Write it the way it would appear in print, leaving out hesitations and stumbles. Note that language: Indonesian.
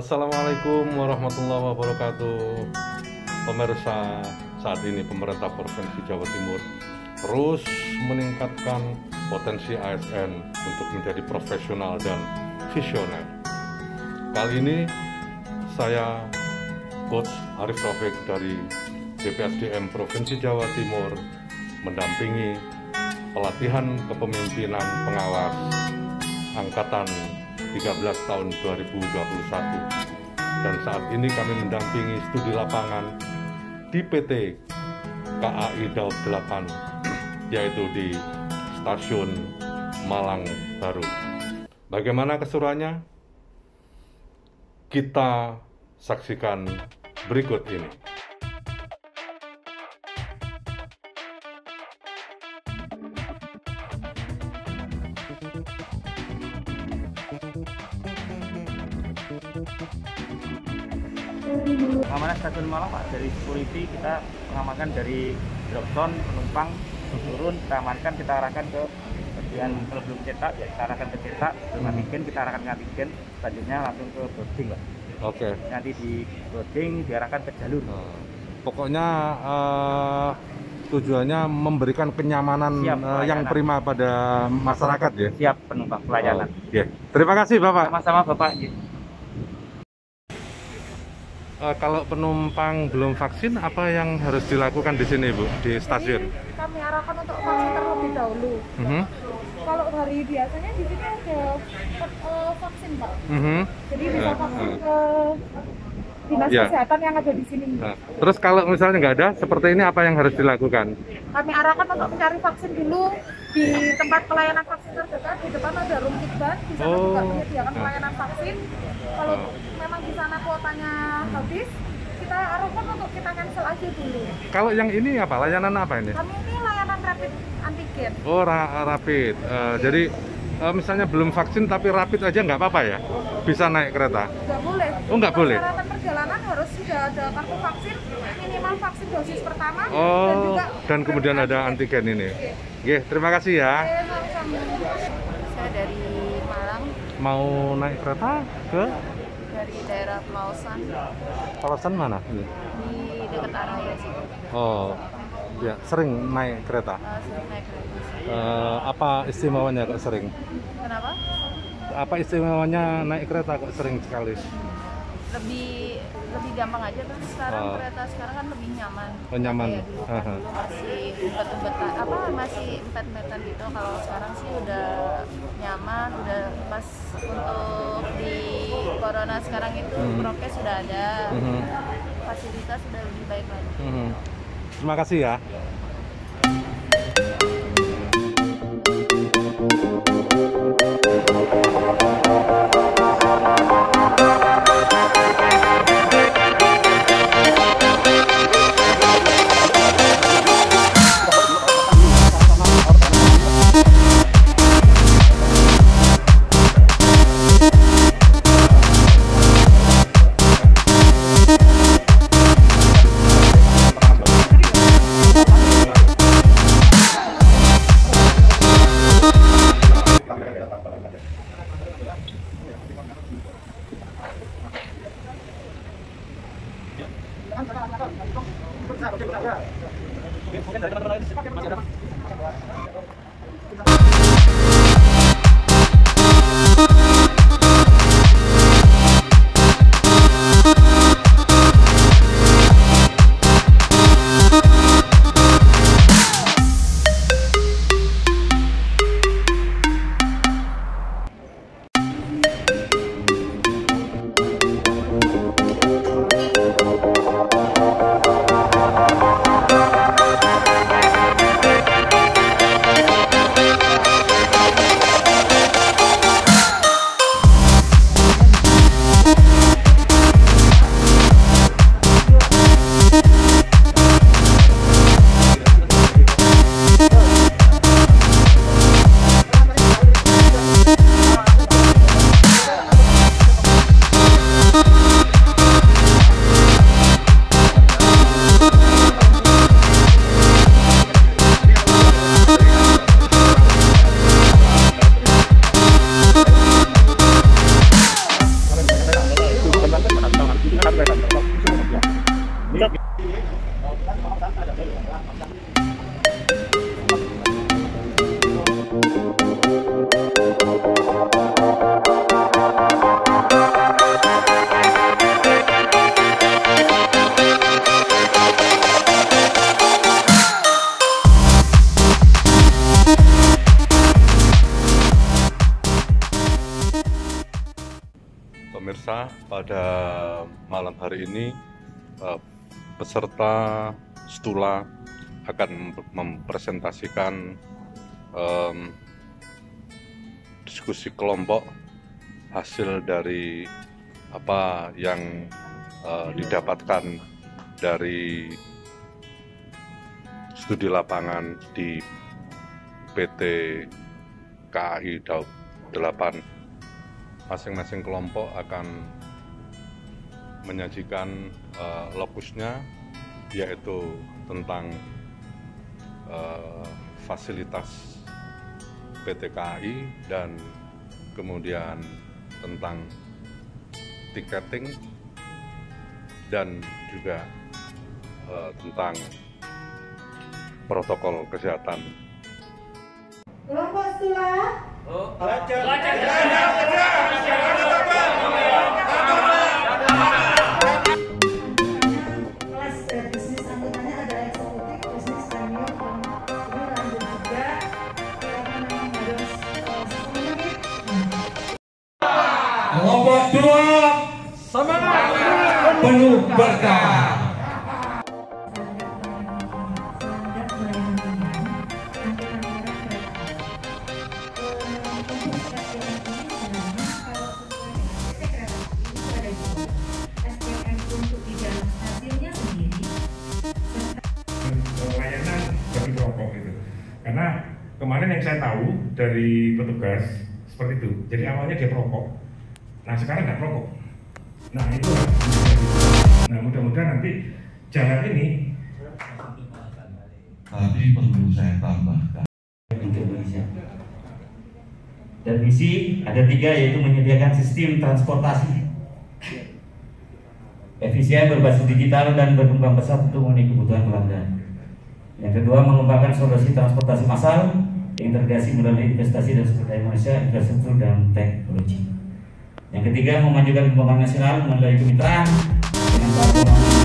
Assalamualaikum warahmatullahi wabarakatuh. Pemirsa, saat ini pemerintah Provinsi Jawa Timur terus meningkatkan potensi ASN untuk menjadi profesional dan visioner. Kali ini saya Coach Arif Taufik dari BPSDM Provinsi Jawa Timur mendampingi pelatihan kepemimpinan pengawas Angkatan 13 tahun 2021, dan saat ini kami mendampingi studi lapangan di PT KAI Daob 8, yaitu di Stasiun Malang Baru. Bagaimana keseruannya? Kita saksikan berikut ini. Pengamanan stasiun Malang, Pak, dari security kita mengamankan dari drop zone penumpang turun, kita amankan, kita arahkan ke bagian kalau belum cetak ya kita arahkan ke cetak, belum antigen kita arahkan ke antigen, selanjutnya langsung ke boarding, Pak. Oke. Nanti di boarding diarahkan ke jalur. Pokoknya tujuannya memberikan kenyamanan yang prima pada masyarakat ya. Siap penumpang pelayanan. Terima kasih Bapak. Sama-sama Bapak. Kalau penumpang belum vaksin, apa yang harus dilakukan di sini, Bu, di stasiun? Jadi, kami arahkan untuk vaksin terlebih dahulu. Kalau hari biasanya di sini ada vaksin, Pak. Jadi bisa vaksin ke dinas kesehatan yang ada di sini. Terus kalau misalnya nggak ada, seperti ini apa yang harus dilakukan? Kami arahkan untuk mencari vaksin dulu di tempat pelayanan vaksin terdekat. Di depan ada room kitban, di sana juga menyediakan pelayanan vaksin. Kalau memang di sana kuotanya habis, kita arahkan untuk kita cancel aja dulu. Kalau yang ini apa? Layanan apa ini? Kami ini layanan rapid antigen. Oh, rapid. Jadi misalnya belum vaksin tapi rapid aja nggak apa-apa ya? Bisa naik kereta? Nggak boleh. Oh, nggak boleh? Persyaratan perjalanan harus sudah ada kartu vaksin, minimal vaksin dosis pertama, dan kemudian ada antigen ini. Oke, terima kasih ya. Saya dari Malang. Mau naik kereta ke? Dari daerah Pelausan. Pelausan mana? Di dekat Araya sih. Oh, ya, sering naik kereta? Sering naik kereta. Apa istimewanya kok sering? Kenapa? Apa istimewanya naik kereta kok sering sekali? Lebih gampang aja kan sekarang, kereta sekarang kan lebih nyaman. Oh, nyaman. Dulu masih umpet-umpetan, masih empet-empetan gitu. Kalau sekarang sih udah nyaman, udah pas untuk di corona sekarang itu prokes sudah ada, fasilitas sudah lebih baik lagi. Terima kasih ya. Pemirsa, pada malam hari ini peserta Stula akan mempresentasikan diskusi kelompok hasil dari apa yang didapatkan dari studi lapangan di PT KAI Daob 8. Masing-masing kelompok akan menyajikan lokusnya, yaitu tentang fasilitas PT KAI dan kemudian tentang tiketing dan juga tentang protokol kesehatan. Kelompok Stula. Kelas bisnis angkutannya ada eksekutif, bisnis premium, ini lanjut juga karena memang harus 10 menit. Kelompok 2 semangat penuh berkah. Layanan bagi perokok gitu. Karena kemarin yang saya tahu dari petugas seperti itu. Jadi awalnya dia perokok, nah sekarang nggak perokok. Nah itu, nah mudah-mudahan nanti jalan ini. Tapi perlu saya tambahkan. Indonesia. Dan misi ada 3, yaitu menyediakan sistem transportasi efisien, berbasis digital, dan berkembang pesat untuk memenuhi kebutuhan pelanggan. Yang kedua, mengembangkan solusi transportasi massal integrasi melalui investasi dan sumber daya manusia, infrastruktur, dan teknologi. Yang ketiga, memajukan pembangunan nasional melalui kemitraan dengan